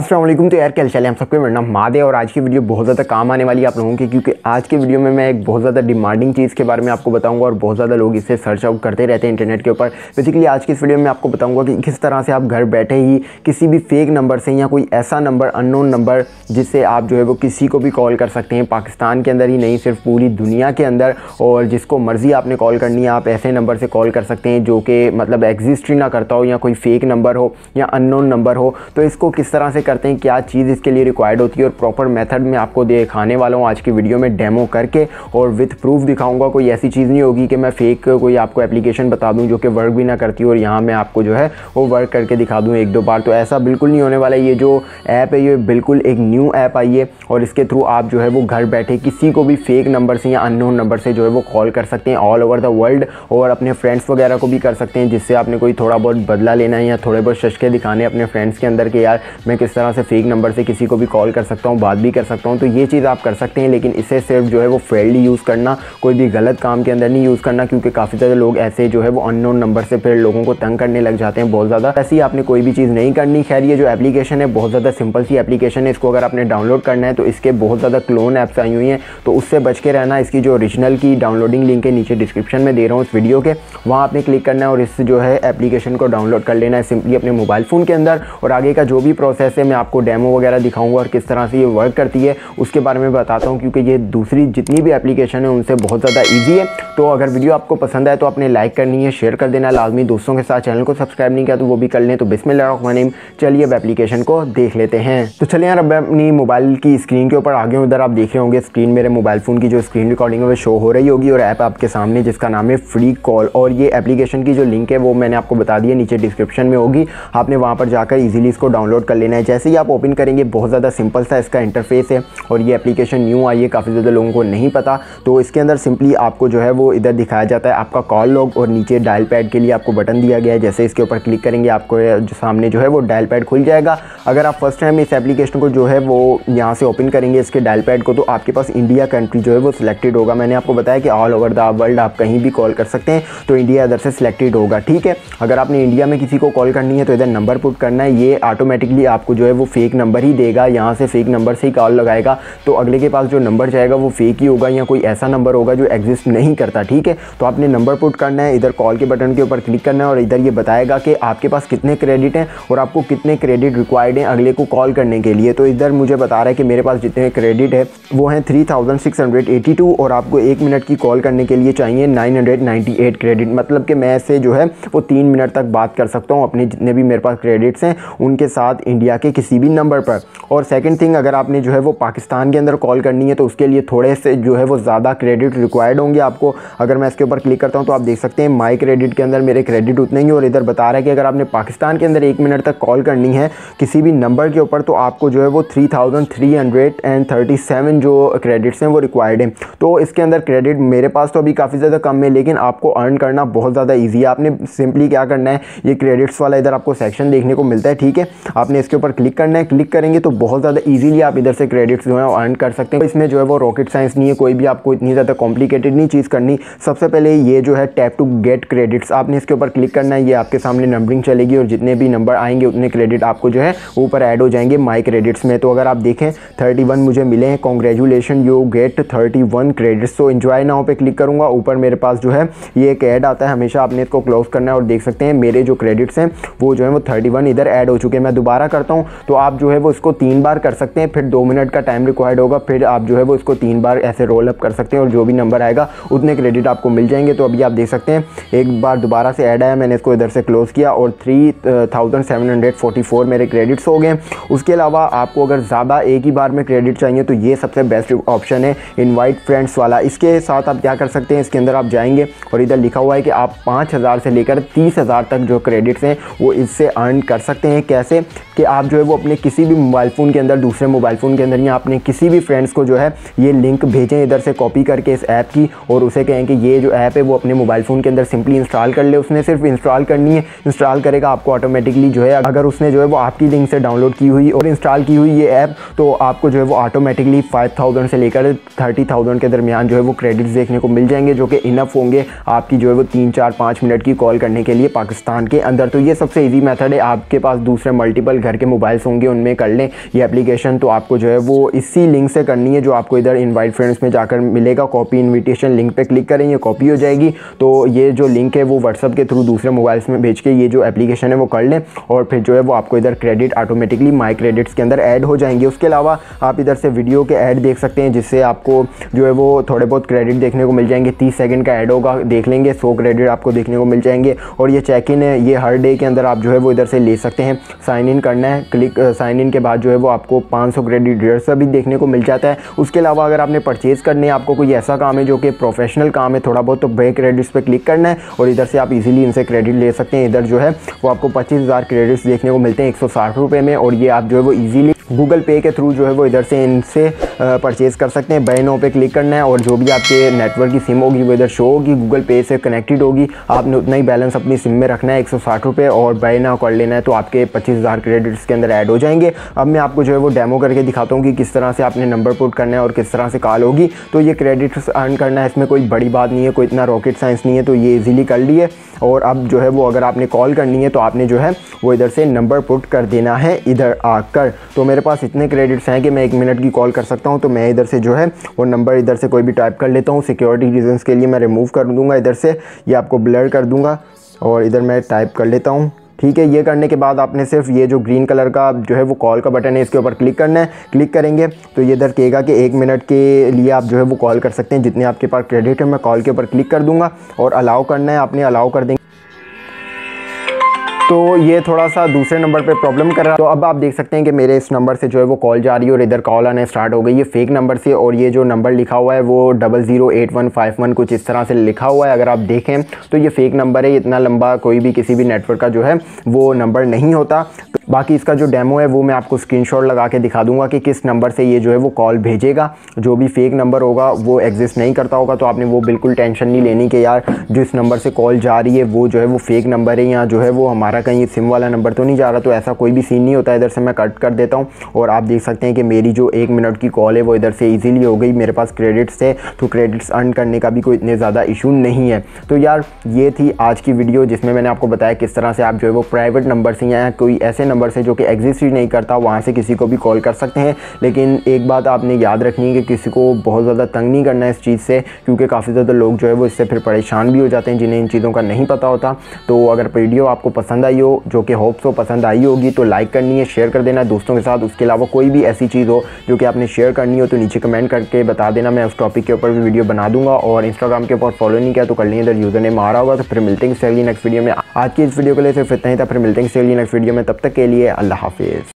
अस्सलाम वालेकुम। तो यार क्या चले हम सबके मेरा नाम मादे और आज की वीडियो बहुत ज़्यादा काम आने वाली है आप लोगों के, क्योंकि आज की वीडियो में मैं एक बहुत ज़्यादा डिमांडिंग चीज़ के बारे में आपको बताऊंगा और बहुत ज़्यादा लोग इसे सर्च आउट करते रहते हैं इंटरनेट के ऊपर। बेसिकली आज की इस वीडियो में आपको बताऊंगा कि किस तरह से आप घर बैठे ही किसी भी फेक नंबर से या कोई ऐसा नंबर, अननोन नंबर, जिससे आप जो है वो किसी को भी कॉल कर सकते हैं, पाकिस्तान के अंदर ही नहीं सिर्फ पूरी दुनिया के अंदर, और जिसको मर्ज़ी आपने कॉल करनी है आप ऐसे नंबर से कॉल कर सकते हैं जो कि मतलब एग्जिस्ट ही ना करता हो या कोई फेक नंबर हो या अननोन नंबर हो। तो इसको किस तरह से करते हैं, क्या चीज़ इसके लिए रिक्वायर्ड होती है और प्रॉपर मेथड में आपको दिखाने वाला हूँ आज की वीडियो में डेमो करके, और विथ प्रूफ दिखाऊंगा। कोई ऐसी चीज़ नहीं होगी कि मैं फेक कोई आपको एप्लीकेशन बता दूँ जो कि वर्क भी ना करती हो और यहाँ मैं आपको जो है वो वर्क करके दिखा दूँ एक दो बार। तो ऐसा बिल्कुल नहीं होने वाला। ये जो ऐप है ये बिल्कुल एक न्यू ऐप आई है और इसके थ्रू आप जो है वो घर बैठे किसी को भी फेक नंबर से या अननोन नंबर से जो है वो कॉल कर सकते हैं ऑल ओवर द वर्ल्ड, और अपने फ्रेंड्स वगैरह को भी कर सकते हैं, जिससे आपने कोई थोड़ा बहुत बदला लेना है या थोड़े बहुत शशके दिखाने अपने फ्रेंड्स के अंदर कि यार मैं किस तरह से फेक नंबर से किसी को भी कॉल कर सकता हूँ, बात भी कर सकता हूँ। तो ये चीज़ आप कर सकते हैं, लेकिन इसे सिर्फ जो है वो फेयरली यूज़ करना, कोई भी गलत काम के अंदर नहीं यूज़ करना, क्योंकि काफ़ी ज़्यादा लोग ऐसे जो है वो अननोन नंबर से फिर लोगों को तंग करने लग जाते हैं बहुत ज़्यादा। ऐसी ही आपने कोई भी चीज़ नहीं करनी। खैर ये जो एप्लीकेशन है बहुत ज़्यादा सिंपल सी एप्लीकेशन है। इसको अगर आपने डाउनलोड करना है तो इसके बहुत ज़्यादा क्लोन ऐप्स आई हुई हैं, तो उससे बच के रहना। इसकी जो ओरिजिनल की डाउनलोडिंग लिंक है नीचे डिस्क्रिप्शन में दे रहा हूँ इस वीडियो के, वहाँ आपने क्लिक करना है और इस जो है एप्लीकेशन को डाउनलोड कर लेना है सिंपली अपने मोबाइल फ़ोन के अंदर। और आगे का जो भी प्रोसेस है मैं आपको डेमो वगैरह दिखाऊंगा और किस तरह से ये वर्क करती है उसके बारे में बताता हूँ, क्योंकि ये दूसरी जितनी भी एप्लीकेशन है उनसे बहुत ज़्यादा ईजी है। तो अगर वीडियो आपको पसंद आए तो आपने लाइक करनी है, शेयर कर देना लाजमी, दोस्तों के साथ। चैनल को सब्सक्राइब नहीं किया तो वो भी कर लें। तो बिस्मिल्लाहिर्रहमानिर्रहीम, चलिए अब एप्लीकेशन को देख लेते हैं। तो चलिए यार अब अपनी मोबाइल की स्क्रीन के ऊपर आगे उधर आप देख रहे होंगे स्क्रीन, मेरे मोबाइल फ़ोन की जो स्क्रीन रिकॉर्डिंग है वो शो हो रही होगी और ऐप आपके सामने जिसका नाम है फ्री कॉल। और ये एप्लीकेशन की जो लिंक है वो मैंने आपको बता दी है, नीचे डिस्क्रिप्शन में होगी, आपने वहाँ पर जाकर ईजिली इसको डाउनलोड कर लेना है। जैसे ही आप ओपन करेंगे बहुत ज़्यादा सिंपल सा इसका इंटरफेस है और ये एप्लीकेशन न्यू आई है, काफ़ी ज़्यादा लोगों को नहीं पता। तो इसके अंदर सिंपली आपको जो है वो इधर दिखाया जाता है आपका कॉल लॉग और नीचे डायल पैड के लिए आपको बटन दिया गया है। जैसे इसके ऊपर क्लिक करेंगे आपको जो सामने जो है वो डायल पैड खुल जाएगा। अगर आप फर्स्ट टाइम इस एप्लीकेशन को जो है वो यहाँ से ओपन करेंगे इसके डायल पैड को, तो आपके पास इंडिया कंट्री जो है वो सिलेक्टेड होगा। मैंने आपको बताया कि ऑल ओवर द वर्ल्ड आप कहीं भी कॉल कर सकते हैं, तो इंडिया इधर से सिलेक्टेड होगा। ठीक है, अगर आपने इंडिया में किसी को कॉल करनी है तो इधर नंबर पुट करना है। ये ऑटोमेटिकली आपको जो है वो फेक नंबर ही देगा, यहाँ से फेक नंबर से ही कॉल लगाएगा, तो अगले के पास जो नंबर जाएगा वो फेक ही होगा या कोई ऐसा नंबर होगा जो एग्जिस्ट नहीं करता। ठीक है, तो आपने नंबर पुट करना है, इधर कॉल के बटन के ऊपर क्लिक करना है और इधर ये बताएगा कि आपके पास कितने क्रेडिट हैं और आपको कितने क्रेडिट रिक्वायर्ड हैं अगले को कॉल करने के लिए। तो इधर मुझे बता रहा है कि मेरे पास जितने क्रेडिट है वो हैं 3682 और आपको 1 मिनट की कॉल करने के लिए चाहिए 998 क्रेडिट। मतलब कि मैं इससे जो है वो 3 मिनट तक बात कर सकता हूँ अपने जितने भी मेरे पास क्रेडिट्स हैं उनके साथ इंडिया के किसी भी नंबर पर। और सेकंड थिंग, अगर आपने जो है वो पाकिस्तान के अंदर कॉल करनी है तो उसके लिए थोड़े से जो है वो ज़्यादा क्रेडिट रिक्वायर्ड होंगे आपको। अगर मैं इसके ऊपर क्लिक करता हूँ तो आप देख सकते हैं माई क्रेडिट के अंदर मेरे क्रेडिट उतने ही, और इधर बता रहा है कि अगर आपने पाकिस्तान के अंदर 1 मिनट तक कॉल करनी है किसी भी नंबर के ऊपर तो आपको जो है वो 3337 जो क्रेडिट्स हैं वो रिक्वायर्ड हैं। तो इसके अंदर क्रेडिट मेरे पास तो अभी काफ़ी ज़्यादा कम है, लेकिन आपको अर्न करना बहुत ज़्यादा ईजी है। आपने सिंपली क्या करना है, ये क्रेडिट्स वाला इधर आपको सेक्शन देखने को मिलता है। ठीक है, आपने इसके ऊपर क्लिक करना है, क्लिक करेंगे तो बहुत ज़्यादा ईजीली आप इधर से क्रेडिट्स जो है अर्न कर सकते हैं। इसमें जो है वो रॉकेट साइंस नहीं है, कोई भी आपको इतनी ज़्यादा कॉम्प्लिकेटेड नहीं चीज़ करनी। सबसे पहले ये जो है टैप टू गेट क्रेडिट्स, आपने इसके ऊपर क्लिक करना है, ये आपके सामने नंबरिंग चलेगी और जितने भी नंबर आएंगे उतने क्रेडिट आपको जो है ऊपर ऐड हो जाएंगे माई क्रेडिट्स में। तो अगर आप देखें 31 मुझे मिले हैं, कॉन्ग्रेचुलेशन यू गेट 31 क्रेडिट्स। तो एंजॉय नाउ पे क्लिक करूँगा, ऊपर मेरे पास जो है ये एक ऐड आता है, हमेशा आपने इसको क्लोज करना है और देख सकते हैं मेरे जो क्रेडिट्स हैं वो जो है वो 31 इधर ऐड हो चुके हैं। मैं दोबारा करता हूँ तो आप जो है वो इसको 3 बार कर सकते हैं, फिर 2 मिनट का टाइम रिक्वायर्ड होगा, फिर आप जो है वो इसको 3 बार ऐसे रोल अप कर सकते हैं और जो भी नंबर आएगा उतने क्रेडिट आपको मिल जाएंगे। तो अभी आप देख सकते हैं एक बार दोबारा से ऐड आया, मैंने इसको इधर से क्लोज किया और 3744 मेरे क्रेडिट्स हो गए। उसके अलावा आपको अगर ज़्यादा एक ही बार में क्रेडिट चाहिए तो ये सबसे बेस्ट ऑप्शन है इनवाइट फ्रेंड्स वाला। इसके साथ आप क्या कर सकते हैं, इसके अंदर आप जाएंगे और इधर लिखा हुआ है कि आप 5000 से लेकर 30,000 तक जो क्रेडिट्स हैं वो इससे अर्न कर सकते हैं। कैसे कि आप जो है वो अपने किसी भी मोबाइल फ़ोन के अंदर, दूसरे मोबाइल फ़ोन के अंदर या अपने किसी भी फ्रेंड्स को जो है ये लिंक भेजें इधर से कॉपी करके इस ऐप की, और उसे कहें कि ये जो ऐप है वो अपने मोबाइल फ़ोन के अंदर सिंपली इंस्टॉल कर ले। उसने सिर्फ इंस्टॉल करनी है, इंस्टॉल करेगा आपको ऑटोमेटिकली जो है, अगर उसने जो है वो आपकी लिंक से डाउनलोड की हुई और इंस्टॉल की हुई ये ऐप, तो आपको जो है वो ऑटोमेटिकली 5000 से लेकर 30,000 के दरमियान जो है वो क्रेडिट्स देखने को मिल जाएंगे, जो कि इनफ होंगे आपकी जो है वो 3, 4, 5 मिनट की कॉल करने के लिए पाकिस्तान के अंदर। तो ये सबसे ईजी मेथड है। आपके पास दूसरे मल्टीपल घर के मोबाइल्स होंगे उनमें कर लें ये एप्लीकेशन। तो आपको जो है वो इसी लिंक से करनी है जो आपको इधर इनवाइट फ्रेंड्स में जाकर मिलेगा। कॉपी इन्विटेशन लिंक पे क्लिक करें, ये कॉपी हो जाएगी। तो ये जो लिंक है वो व्हाट्सअप के थ्रू दूसरे मोबाइल्स में भेज के ये जो एप्लीकेशन है वो कर लें और फिर जो है वो आपको इधर क्रेडिट ऑटोमेटिकली माई क्रेडिट्स के अंदर ऐड हो जाएंगे। उसके अलावा आप इधर से वीडियो के ऐड देख सकते हैं जिससे आपको जो है वो थोड़े बहुत क्रेडिट देखने को मिल जाएंगे। 30 सेकंड का ऐड होगा, देख लेंगे, 100 क्रेडिट आपको देखने को मिल जाएंगे। और ये चेक इन है, ये हर डे के अंदर आप जो है वो इधर से ले सकते हैं। साइन इन करना है, क्लिक साइन इन के बाद जो है वो आपको 500 क्रेडिट इधर से भी देखने को मिल जाता है। उसके अलावा अगर आपने परचेज़ करने है, आपको कोई ऐसा काम है जो कि प्रोफेशनल काम है थोड़ा बहुत, तो बे क्रेडिट्स पे क्लिक करना है और इधर से आप इजीली इनसे क्रेडिट ले सकते हैं। इधर जो है वो आपको 25,000 क्रेडिट्स देखने को मिलते हैं 160 रुपये में। और ये आप जो है वो इजीली गूगल पे के थ्रू जो है वो इधर से इनसे परचेज़ कर सकते हैं। बाय नाउ पे क्लिक करना है और जो भी आपके नेटवर्क की सिम होगी वो इधर शो होगी, गूगल पे से कनेक्टेड होगी। आपने उतना ही बैलेंस अपनी सिम में रखना है 160 रुपये और बाय नाउ कर लेना है, तो आपके 25,000 क्रेडिट्स के अंदर ऐड हो जाएंगे। अब मैं आपको जो है वो डेमो करके दिखाता हूँ कि किस तरह से आपने नंबर पुट करना है और किस तरह से कॉल होगी। तो ये क्रेडिट्स अर्न करना है, इसमें कोई बड़ी बात नहीं है, कोई इतना रॉकेट साइंस नहीं है, तो ये ईजिली कर लिए। और अब जो है वो अगर आपने कॉल करनी है तो आपने जो है वो इधर से नंबर पुट कर देना है इधर आकर। तो मेरे पास इतने क्रेडिट्स हैं कि मैं 1 मिनट की कॉल कर सकता हूं, तो मैं इधर से जो है वो नंबर इधर से कोई भी टाइप कर लेता हूं। सिक्योरिटी रीजंस के लिए मैं रिमूव कर दूंगा, इधर से ये आपको ब्लर कर दूंगा और इधर मैं टाइप कर लेता हूं। ठीक है, ये करने के बाद आपने सिर्फ ये जो ग्रीन कलर का जो है वो कॉल का बटन है इसके ऊपर क्लिक करना है। क्लिक करेंगे तो ये इधर कहेगा कि 1 मिनट के लिए आप जो है वो कॉल कर सकते हैं जितने आपके पास क्रेडिट है। मैं कॉल के ऊपर क्लिक कर दूंगा और अलाउ करना है, आपने अलाउ कर देंगे। तो ये थोड़ा सा दूसरे नंबर पे प्रॉब्लम कर रहा है। तो अब आप देख सकते हैं कि मेरे इस नंबर से जो है वो कॉल जा रही है और इधर कॉल आने स्टार्ट हो गई है फेक नंबर से। और ये जो नंबर लिखा हुआ है वो 008151 कुछ इस तरह से लिखा हुआ है। अगर आप देखें तो ये फेक नंबर है, इतना लंबा कोई भी किसी भी नेटवर्क का जो है वो नंबर नहीं होता। तो बाकी इसका जो डेमो है वो मैं आपको स्क्रीनशॉट लगा के दिखा दूंगा कि किस नंबर से ये जो है वो कॉल भेजेगा। जो भी फेक नंबर होगा वो एग्जिस्ट नहीं करता होगा, तो आपने वो बिल्कुल टेंशन नहीं लेनी कि यार जो इस नंबर से कॉल जा रही है वो जो है वो फेक नंबर है या जो है वो हमारा कहीं सिम वाला नंबर तो नहीं जा रहा। तो ऐसा कोई भी सीन नहीं होता। इधर से मैं कट कर देता हूँ और आप देख सकते हैं कि मेरी जो 1 मिनट की कॉल है वो इधर से इजीली हो गई। मेरे पास क्रेडिट्स थे तो क्रेडिट्स अर्न करने का भी कोई इतने ज़्यादा इशू नहीं है। तो यार ये थी आज की वीडियो जिसमें मैंने आपको बताया किस तरह से आप जो है वो प्राइवेट नंबर से या कोई ऐसे नंबर से जो कि एग्जिस्ट ही नहीं करता वहाँ से किसी को भी कॉल कर सकते हैं। लेकिन एक बात आपने याद रखनी है कि किसी को बहुत ज़्यादा तंग नहीं करना है इस चीज़ से, क्योंकि काफ़ी ज़्यादा लोग जो है वो इससे फिर परेशान भी हो जाते हैं जिन्हें इन चीज़ों का नहीं पता होता। तो अगर वीडियो आपको पसंद आई हो, जो कि होप सो पसंद आई होगी, तो लाइक करनी है, शेयर कर देना दोस्तों के साथ। उसके अलावा कोई भी ऐसी चीज़ हो जो कि आपने शेयर करनी हो तो नीचे कमेंट करके बता देना, मैं उस टॉपिक के ऊपर भी वीडियो बना दूंगा। और इंस्टाग्राम के ऊपर फॉलो नहीं किया तो कर लेंगे, इधर यूज़र नेम आ रहा होगा। तो फिर मिलते हैं नेक्स्ट वीडियो में। आज की इस वीडियो के लिए सिर्फ इतना ही था, फिर मिलते हैं नेक्स्ट वीडियो में। तब तक के लिए अल्लाह हाफिज़।